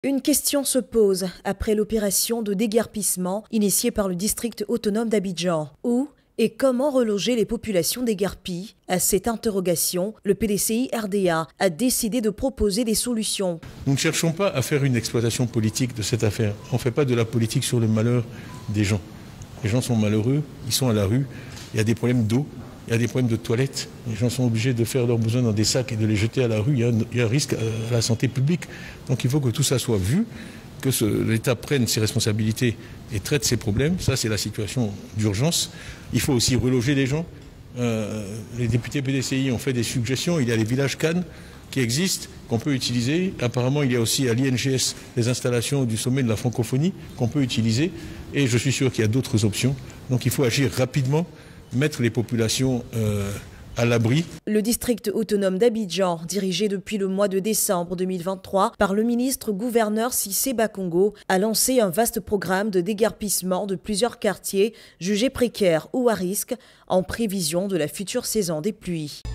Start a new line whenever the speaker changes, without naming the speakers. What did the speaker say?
Une question se pose après l'opération de déguerpissement initiée par le district autonome d'Abidjan. Où et comment reloger les populations déguerpies? À cette interrogation, le PDCI RDA a décidé de proposer des solutions.
Nous ne cherchons pas à faire une exploitation politique de cette affaire. On ne fait pas de la politique sur le malheur des gens. Les gens sont malheureux, ils sont à la rue, il y a des problèmes d'eau, il y a des problèmes de toilettes. Les gens sont obligés de faire leurs besoins dans des sacs et de les jeter à la rue. Il y a un risque à la santé publique. Donc il faut que tout ça soit vu, que l'État prenne ses responsabilités et traite ses problèmes. Ça, c'est la situation d'urgence. Il faut aussi reloger les gens. Les députés PDCI ont fait des suggestions. Il y a les villages Cannes qui existent, qu'on peut utiliser. Apparemment, il y a aussi à l'INGS des installations du sommet de la francophonie qu'on peut utiliser. Et je suis sûr qu'il y a d'autres options. Donc il faut agir rapidement, mettre les populations à l'abri.
Le district autonome d'Abidjan, dirigé depuis le mois de décembre 2023 par le ministre-gouverneur Cissé Bakongo, a lancé un vaste programme de déguerpissement de plusieurs quartiers jugés précaires ou à risque en prévision de la future saison des pluies.